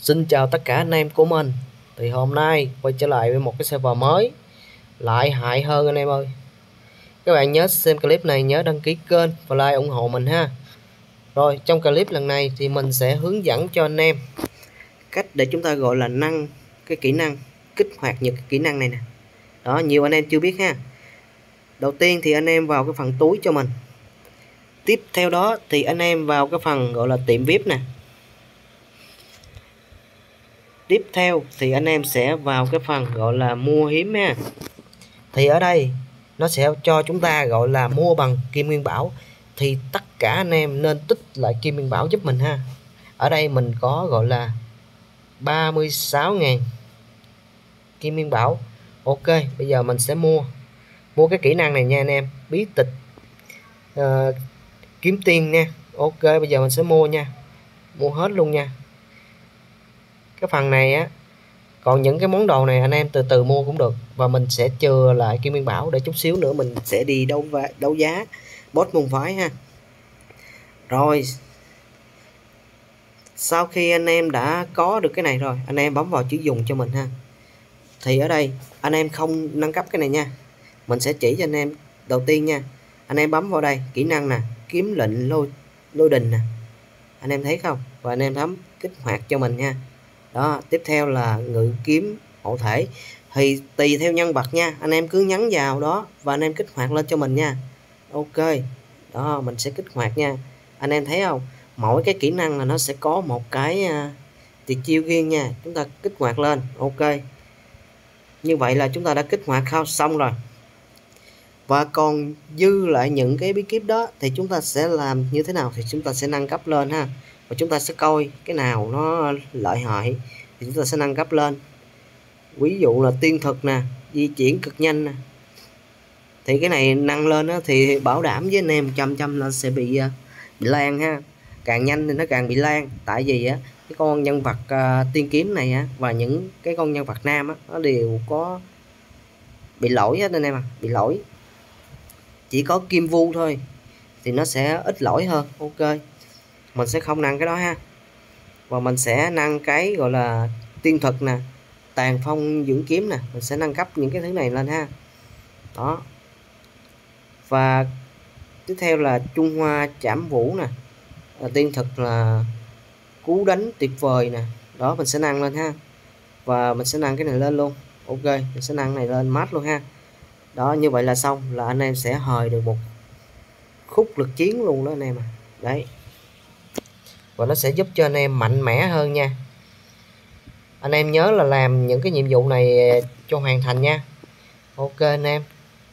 Xin chào tất cả anh em của mình. Thì hôm nay quay trở lại với một cái server mới, lại hại hơn anh em ơi. Các bạn nhớ xem clip này nhớ đăng ký kênh và like ủng hộ mình ha. Rồi trong clip lần này thì mình sẽ hướng dẫn cho anh em cách để chúng ta gọi là nâng cái kỹ năng, kích hoạt những cái kỹ năng này nè. Đó, nhiều anh em chưa biết ha. Đầu tiên thì anh em vào cái phần túi cho mình. Tiếp theo đó thì anh em vào cái phần gọi là tiệm VIP nè. Tiếp theo thì anh em sẽ vào cái phần gọi là mua hiếm ha. Thì ở đây nó sẽ cho chúng ta gọi là mua bằng kim nguyên bảo. Thì tất cả anh em nên tích lại kim nguyên bảo giúp mình ha. Ở đây mình có gọi là 36.000 kim nguyên bảo. Ok, bây giờ mình sẽ mua cái kỹ năng này nha anh em. Bí tịch kiếm tiền nha. Ok, bây giờ mình sẽ mua nha. Mua hết luôn nha. Cái phần này á, còn những cái món đồ này anh em từ từ mua cũng được. Và mình sẽ chừa lại kim nguyên bảo để chút xíu nữa mình sẽ đi đấu giá boss môn phái ha. Rồi sau khi anh em đã có được cái này rồi, anh em bấm vào chữ dùng cho mình ha. Thì ở đây anh em không nâng cấp cái này nha, mình sẽ chỉ cho anh em. Đầu tiên nha, anh em bấm vào đây kỹ năng nè, kiếm lệnh lôi đình nè, anh em thấy không, và anh em bấm kích hoạt cho mình nha. Đó, tiếp theo là ngự kiếm hộ thể, thì tùy theo nhân vật nha, anh em cứ nhấn vào đó và anh em kích hoạt lên cho mình nha. Ok, đó mình sẽ kích hoạt nha. Anh em thấy không, mỗi cái kỹ năng là nó sẽ có một cái tuyệt chiêu riêng nha, chúng ta kích hoạt lên. Ok, như vậy là chúng ta đã kích hoạt xong rồi. Và còn dư lại những cái bí kíp đó thì chúng ta sẽ làm như thế nào, thì chúng ta sẽ nâng cấp lên ha. Và chúng ta sẽ coi cái nào nó lợi hại thì chúng ta sẽ nâng cấp lên. Ví dụ là tiên thực nè, di chuyển cực nhanh nè, thì cái này nâng lên đó, thì bảo đảm với anh em 100% là sẽ bị lan ha. Càng nhanh thì nó càng bị lan. Tại vì á, cái con nhân vật tiên kiếm này á, và những cái con nhân vật nam á, nó đều có bị lỗi hết anh em à, bị lỗi. Chỉ có kim vu thôi thì nó sẽ ít lỗi hơn. Ok, mình sẽ không nâng cái đó ha. Và mình sẽ nâng cái gọi là tiên thực nè, tàn phong dưỡng kiếm nè, mình sẽ nâng cấp những cái thứ này lên ha. Đó, và tiếp theo là Trung Hoa Trảm Vũ nè, tiên thực là cú đánh tuyệt vời nè. Đó, mình sẽ nâng lên ha. Và mình sẽ nâng cái này lên luôn. Ok, mình sẽ nâng này lên mát luôn ha. Đó, như vậy là xong, là anh em sẽ hời được một khúc lực chiến luôn đó anh em à. Đấy, và nó sẽ giúp cho anh em mạnh mẽ hơn nha. Anh em nhớ là làm những cái nhiệm vụ này cho hoàn thành nha. Ok anh em,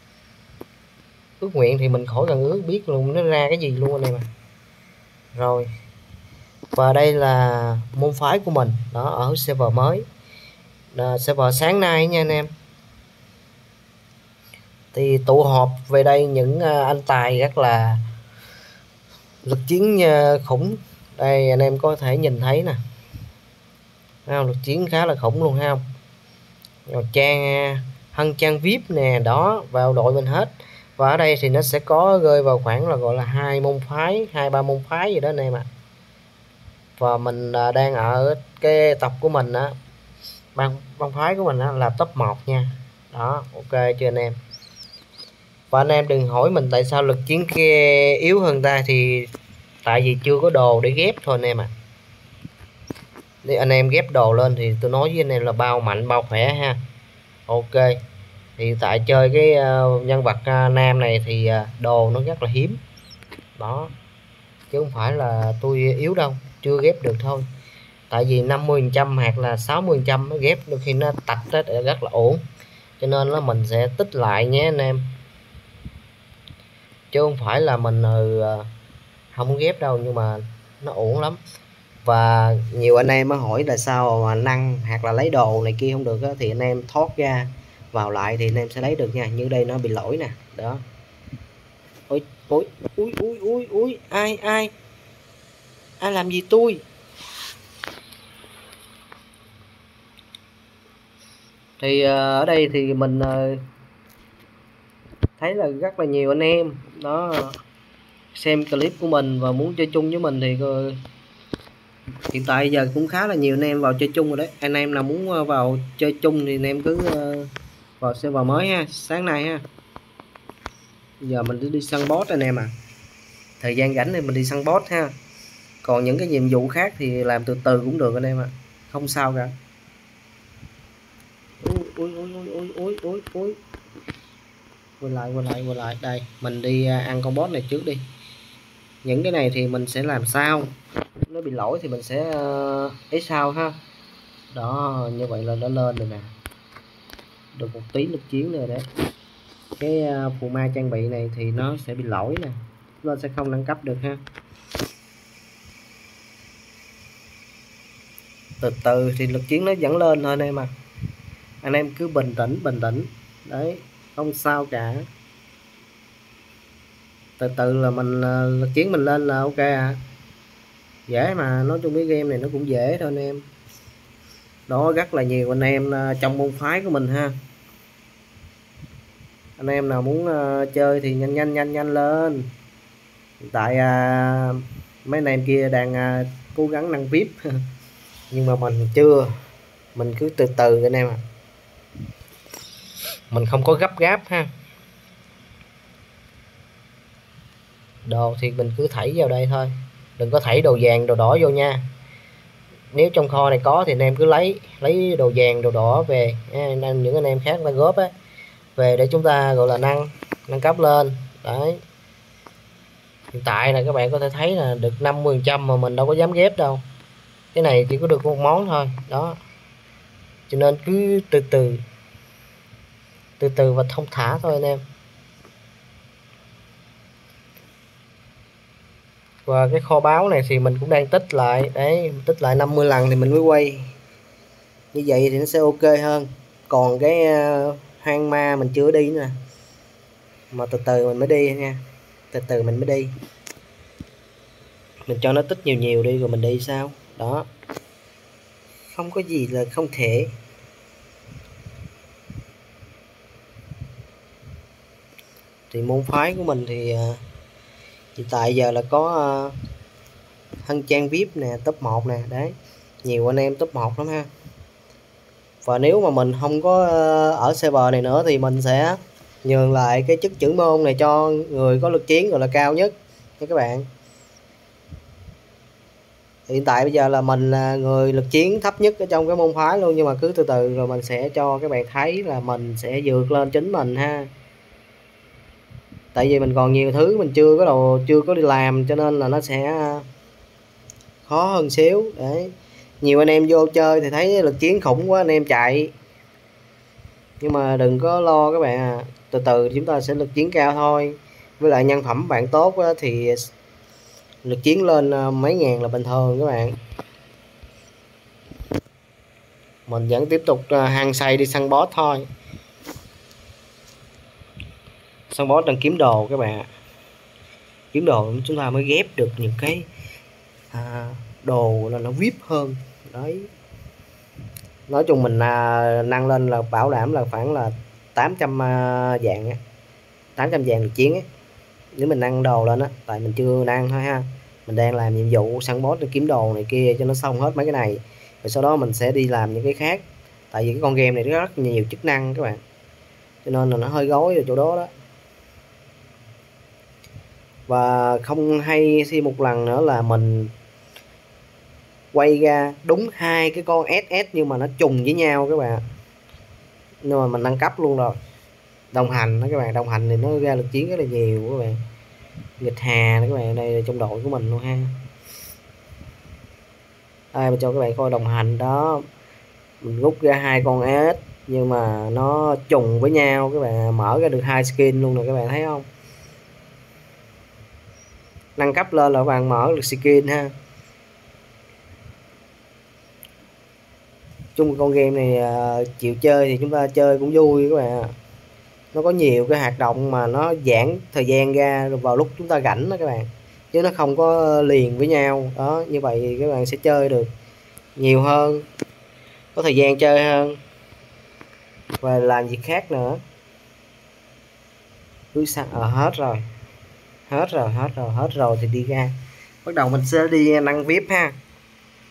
ước nguyện thì mình khỏi cần ước, biết luôn nó ra cái gì luôn anh em à. Rồi, và đây là môn phái của mình đó, ở server mới, server sáng nay nha anh em. Thì tụ họp về đây những anh tài rất là lực chiến khủng. Đây anh em có thể nhìn thấy nè, lực chiến khá là khủng luôn ha. Rồi trang hân trang VIP nè, đó vào đội mình hết. Và ở đây thì nó sẽ có rơi vào khoảng là gọi là 2-3 môn phái gì đó anh em ạ. Và mình đang ở cái tập của mình á, bang phái của mình á, là top 1 nha. Đó, ok chưa anh em. Và anh em đừng hỏi mình tại sao lực chiến kia yếu hơn ta, thì tại vì chưa có đồ để ghép thôi anh em ạ. Nếu anh em ghép đồ lên thì tôi nói với anh em là bao mạnh bao khỏe ha. Ok, thì tại chơi cái nhân vật nam này thì đồ nó rất là hiếm đó, chứ không phải là tôi yếu đâu, chưa ghép được thôi. Tại vì 50% hoặc là 60% nó ghép đôi khi nó tạch rất là ổn, cho nên là mình sẽ tích lại nhé anh em, chứ không phải là mình không ghép đâu, nhưng mà nó ổn lắm. Và nhiều anh em mới hỏi là sao mà nâng hoặc là lấy đồ này kia không được á, thì anh em thoát ra vào lại thì anh em sẽ lấy được nha. Như đây nó bị lỗi nè, đó. Ôi ôi ui ui ui ui, ai làm gì tôi. Thì ở đây thì mình thấy là rất là nhiều anh em đó xem clip của mình và muốn chơi chung với mình thì Hiện tại giờ cũng khá là nhiều anh em vào chơi chung rồi đấy. Anh em nào muốn vào chơi chung thì anh em cứ vào server mới ha, sáng nay ha. Giờ mình đi săn boss anh em à. Thời gian rảnh thì mình đi săn boss ha. Còn những cái nhiệm vụ khác thì làm từ từ cũng được anh em ạ. Không sao cả. Ui. Quay lại. Đây, mình đi ăn con boss này trước đi. Những cái này thì mình sẽ làm sao nó bị lỗi thì mình sẽ ấy sau ha. Đó, như vậy là nó lên rồi nè. Được một tí lực chiến rồi đấy. Cái phù ma trang bị này thì nó sẽ bị lỗi nè, nó sẽ không nâng cấp được ha. Từ từ thì lực chiến nó vẫn lên thôi anh em à. Anh em cứ bình tĩnh đấy, không sao cả. Từ từ là mình lực chiến mình lên là ok à. Dễ mà, nói chung cái game này nó cũng dễ thôi anh em. Đó, rất là nhiều anh em trong môn phái của mình ha. Anh em nào muốn chơi thì nhanh lên. Hiện tại mấy anh em kia đang cố gắng nâng VIP nhưng mà mình chưa. Mình cứ từ từ anh em ạ. Mình không có gấp gáp ha. Đồ thì mình cứ thảy vào đây thôi, đừng có thảy đồ vàng đồ đỏ vô nha. Nếu trong kho này có thì anh em cứ lấy đồ vàng đồ đỏ về, nên những anh em khác ta góp á về để chúng ta gọi là nâng cấp lên đấy. Hiện tại là các bạn có thể thấy là được 50% mà mình đâu có dám ghép đâu. Cái này chỉ có được một món thôi đó, cho nên cứ từ từ và thông thả thôi anh em. Và cái kho báu này thì mình cũng đang tích lại đấy, tích lại 50 lần thì mình mới quay, như vậy thì nó sẽ ok hơn. Còn cái hang ma mình chưa đi nữa, mà từ từ mình mới đi nha, từ từ mình mới đi. Mình cho nó tích nhiều đi rồi mình đi sao đó, không có gì là không thể. Thì môn phái của mình thì hiện tại giờ là có Hân Trang VIP nè, top 1 nè đấy, nhiều anh em top 1 lắm ha. Và nếu mà mình không có ở server này nữa thì mình sẽ nhường lại cái chức trưởng môn này cho người có lực chiến gọi là cao nhất nha các bạn. Hiện tại bây giờ là mình là người lực chiến thấp nhất ở trong cái môn phái luôn, nhưng mà cứ từ từ rồi mình sẽ cho các bạn thấy là mình sẽ vượt lên chính mình ha. Tại vì mình còn nhiều thứ mình chưa có đồ, chưa có đi làm, cho nên là nó sẽ khó hơn xíu đấy. Nhiều anh em vô chơi thì thấy lực chiến khủng quá anh em chạy, nhưng mà đừng có lo các bạn à, từ từ chúng ta sẽ lực chiến cao thôi. Với lại nhân phẩm bạn tốt á, thì lực chiến lên mấy ngàn là bình thường các bạn. Mình vẫn tiếp tục hăng say đi săn boss thôi. Săn boss đang kiếm đồ các bạn, kiếm đồ chúng ta mới ghép được những cái đồ là nó VIP hơn đấy. Nói chung mình nâng lên là bảo đảm là khoảng là 800 vàng, 800 vàng lực chiến ấy. Nếu mình nâng đồ lên á, tại mình chưa nâng thôi ha, mình đang làm nhiệm vụ săn boss để kiếm đồ này kia cho nó xong hết mấy cái này, rồi sau đó mình sẽ đi làm những cái khác. Tại vì cái con game này rất nhiều chức năng các bạn, cho nên là nó hơi gói ở chỗ đó đó. Và không hay thêm một lần nữa là mình quay ra đúng 2 cái con SS nhưng mà nó trùng với nhau các bạn, nhưng mà mình nâng cấp luôn rồi. Đồng hành đó các bạn, đồng hành thì nó ra lực chiến rất là nhiều các bạn. Nghịch Hà đó các bạn, đây là trong đội của mình luôn ha. Đây mình cho các bạn coi đồng hành đó, mình rút ra 2 con S nhưng mà nó trùng với nhau các bạn, mở ra được 2 skin luôn rồi các bạn thấy không. Nâng cấp lên là các bạn mở được skin ha. Chung con game này chịu chơi thì chúng ta chơi cũng vui các bạn. Nó có nhiều cái hoạt động mà nó giãn thời gian ra vào lúc chúng ta rảnh đó các bạn, chứ nó không có liền với nhau đó. Như vậy thì các bạn sẽ chơi được nhiều hơn, có thời gian chơi hơn và làm việc khác nữa. Cứ hết rồi thì đi ra, bắt đầu mình sẽ đi nâng VIP ha.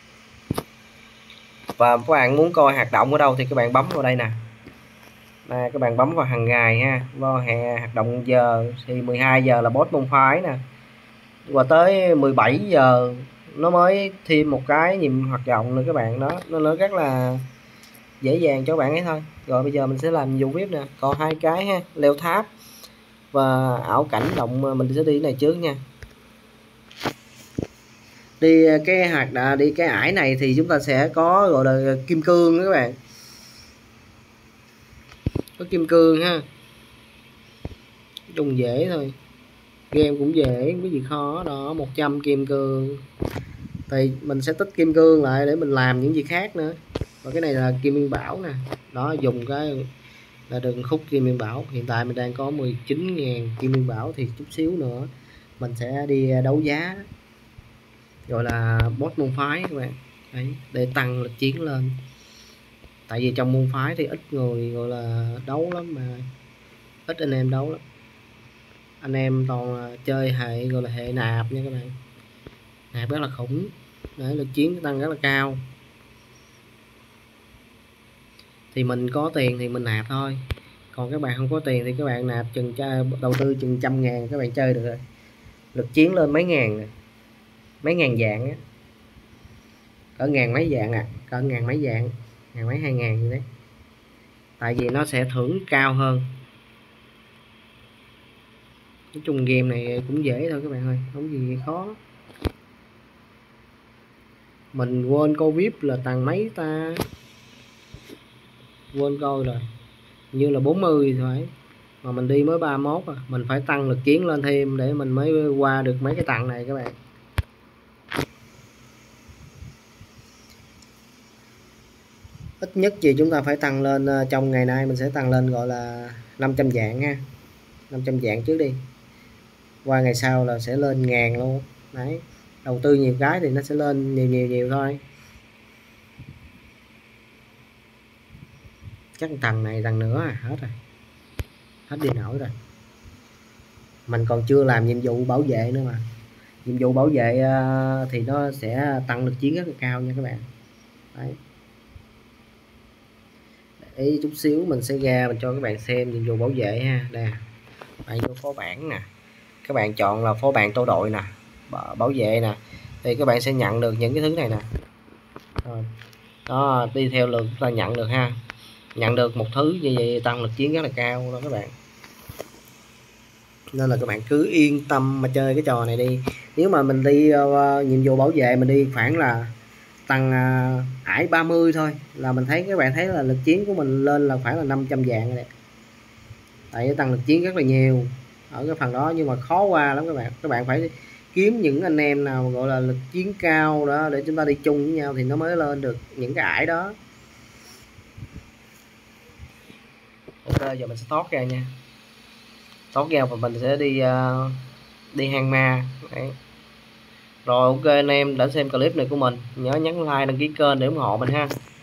và các bạn muốn coi hoạt động ở đâu thì các bạn bấm vào đây nè. Các bạn bấm vào hàng ngày ha, vào hoạt động giờ thì 12 giờ là boss môn phái nè, và tới 17 giờ nó mới thêm một cái nhiệm hoạt động nữa các bạn. Đó, nó rất là dễ dàng cho các bạn ấy thôi. Rồi bây giờ mình sẽ làm nhiệm vụ VIP nè, còn hai cái ha, leo tháp và ảo cảnh động. Mình sẽ đi cái này trước nha. Đi cái đi cái ải này thì chúng ta sẽ có gọi là kim cương đó các bạn, có kim cương ha, chung dễ thôi, game cũng dễ, không có gì khó. Đó, 100 kim cương thì mình sẽ tích kim cương lại để mình làm những gì khác nữa. Và cái này là kim nguyên bảo nè, đó, dùng cái là đường khúc kim nguyên bảo. Hiện tại mình đang có 19.000 kim nguyên bảo, thì chút xíu nữa mình sẽ đi đấu giá gọi là boss môn phái các bạn. Đấy, để tăng lực chiến lên, tại vì trong môn phái thì ít người gọi là đấu lắm, mà ít anh em đấu lắm. Anh em toàn chơi hệ gọi là hệ nạp nha các bạn, nạp rất là khủng, để lực chiến tăng rất là cao. Thì mình có tiền thì mình nạp thôi, còn các bạn không có tiền thì các bạn nạp chừng đầu tư chừng 100.000 các bạn chơi được rồi, lực chiến lên mấy ngàn này, mấy ngàn dạng á, cỡ ngàn mấy dạng cỡ ngàn mấy dạng, ngàn mấy 2.000 gì đấy, tại vì nó sẽ thưởng cao hơn. Nói chung game này cũng dễ thôi các bạn ơi, không gì khó. Mình quên câu VIP là tầng mấy ta, quên coi rồi, như là 40 thôi, mà mình đi mới 31 à. Mình phải tăng lực chiến lên thêm để mình mới qua được mấy cái tầng này các bạn. Ít nhất gì chúng ta phải tăng lên, trong ngày nay mình sẽ tăng lên gọi là 500 dạng ha, 500 dạng trước đi, qua ngày sau là sẽ lên ngàn luôn. Đấy, đầu tư nhiều cái thì nó sẽ lên nhiều thôi. Chắc tầng này tầng nữa hết rồi, hết đi nổi rồi. Mình còn chưa làm nhiệm vụ bảo vệ nữa, mà nhiệm vụ bảo vệ thì nó sẽ tăng lực chiến rất là cao nha các bạn. Đấy, để chút xíu mình sẽ ra mình cho các bạn xem nhiệm vụ bảo vệ ha. Đây, bạn vô phó bản nè, các bạn chọn là phó bản tổ đội nè, bảo vệ nè, thì các bạn sẽ nhận được những cái thứ này nè. Đó, đi theo lượt ta nhận được ha, nhận được một thứ như vậy tăng lực chiến rất là cao đó các bạn. Nên là các bạn cứ yên tâm mà chơi cái trò này đi. Nếu mà mình đi nhiệm vụ bảo vệ, mình đi khoảng là tăng ải 30 thôi là mình thấy, các bạn thấy là lực chiến của mình lên là khoảng là 500 vạn này. Tại tăng lực chiến rất là nhiều ở cái phần đó, nhưng mà khó qua lắm các bạn. Các bạn phải kiếm những anh em nào gọi là lực chiến cao đó để chúng ta đi chung với nhau thì nó mới lên được những cái ải đó. Ok, giờ mình sẽ thoát ra nha, thoát ra và mình sẽ đi hang ma. Đấy. Rồi ok anh em đã xem clip này của mình, nhớ nhấn like đăng ký kênh để ủng hộ mình ha.